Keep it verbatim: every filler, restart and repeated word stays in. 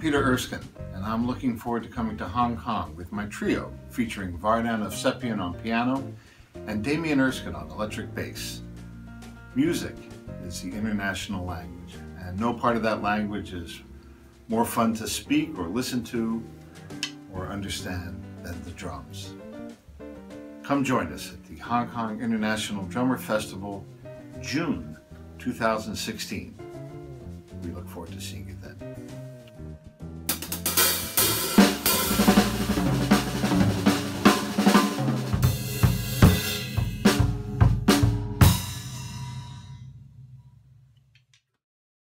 Peter Erskine, and I'm looking forward to coming to Hong Kong with my trio featuring Vardan Evsepian on piano and Damien Erskine on electric bass. Music is the international language, and no part of that language is more fun to speak or listen to or understand than the drums. Come join us at the Hong Kong International Drummer Festival, June two thousand sixteen. We look forward to seeing you.